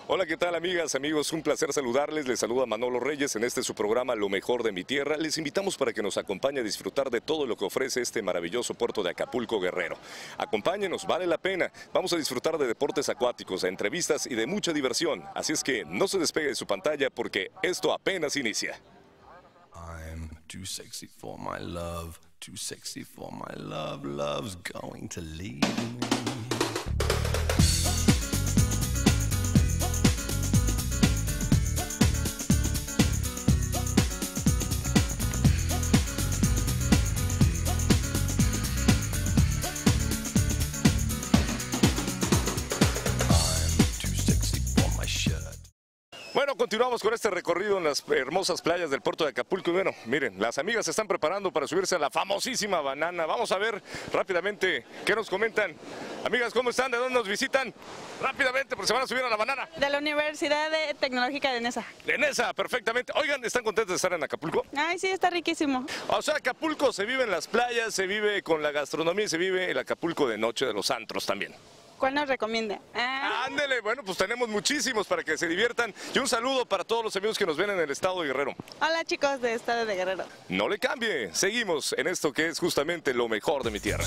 Hola, ¿qué tal amigas, amigos? Un placer saludarles. Les saluda Manolo Reyes en su programa Lo Mejor de mi Tierra. Les invitamos para que nos acompañe a disfrutar de todo lo que ofrece este maravilloso puerto de Acapulco, Guerrero. Acompáñenos, vale la pena. Vamos a disfrutar de deportes acuáticos, de entrevistas y de mucha diversión. Así es que no se despegue de su pantalla porque esto apenas inicia. I'm too sexy for my love, too sexy for my love, love's going to leave me. Bueno, continuamos con este recorrido en las hermosas playas del puerto de Acapulco. Y bueno, miren, las amigas se están preparando para subirse a la famosísima banana. Vamos a ver rápidamente qué nos comentan. Amigas, ¿cómo están? ¿De dónde nos visitan? Rápidamente, porque se van a subir a la banana. De la Universidad Tecnológica de Nesa. De Nesa, perfectamente. Oigan, ¿están contentos de estar en Acapulco? Ay, sí, está riquísimo. O sea, Acapulco se vive en las playas, se vive con la gastronomía y se vive el Acapulco de noche de los antros también. ¿Cuál nos recomienda? Ándele, bueno, pues tenemos muchísimos para que se diviertan. Y un saludo para todos los amigos que nos ven en el estado de Guerrero. Hola chicos de estado de Guerrero. No le cambie, seguimos en esto que es justamente lo mejor de mi tierra.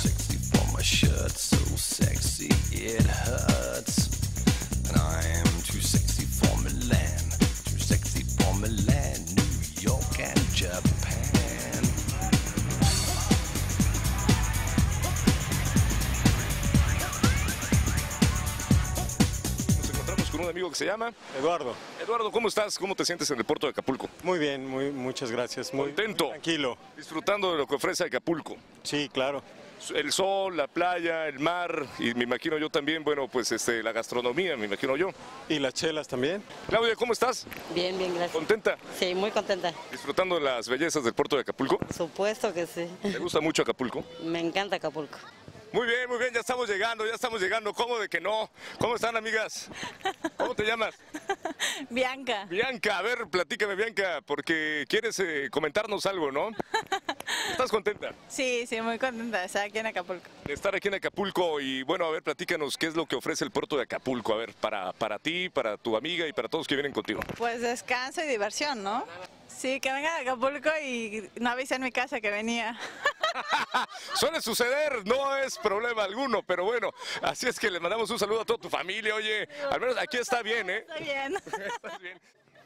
Un amigo que se llama Eduardo. Eduardo, ¿cómo estás? ¿Cómo te sientes en el puerto de Acapulco? Muy bien, muchas gracias. Muy contento. Muy tranquilo. Disfrutando de lo que ofrece Acapulco. Sí, claro. El sol, la playa, el mar y me imagino yo también, bueno, pues la gastronomía, me imagino yo. Y las chelas también. Claudia, ¿cómo estás? Bien, bien, gracias. ¿Contenta? Sí, muy contenta. ¿Disfrutando de las bellezas del puerto de Acapulco? Por supuesto que sí. ¿Te gusta mucho Acapulco? Me encanta Acapulco. Muy bien, ya estamos llegando. ¿Cómo de que no? ¿Cómo están, amigas? ¿Cómo te llamas? Bianca. Bianca, a ver, platícame, Bianca, porque quieres comentarnos algo, ¿no? ¿Estás contenta? Sí, muy contenta de estar aquí en Acapulco. De estar aquí en Acapulco y bueno, a ver, platícanos qué es lo que ofrece el puerto de Acapulco, a ver, para ti, para tu amiga y para todos que vienen contigo. Pues descanso y diversión, ¿no? Sí, que venga a Acapulco y no avisé en mi casa que venía. Suele suceder, no es problema alguno, pero bueno, así es que le mandamos un saludo a toda tu familia, oye, al menos aquí está bien, ¿eh? Está bien. Estás bien.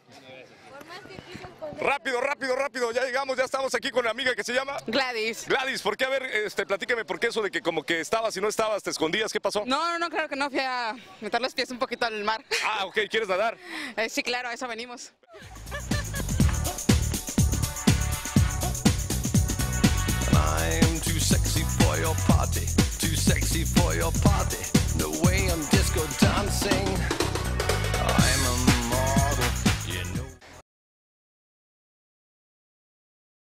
Rápido, ya llegamos, ya estamos aquí con la amiga que se llama Gladys. Gladys, ¿por qué? A ver, platícame por qué eso de que como que estabas y no estabas, te escondías, ¿qué pasó? No, claro que no, fui a meter los pies un poquito al mar. Ah, ok, ¿quieres nadar? Sí, claro, a eso venimos. I'm too sexy for your party, too sexy for your party. No way I'm disco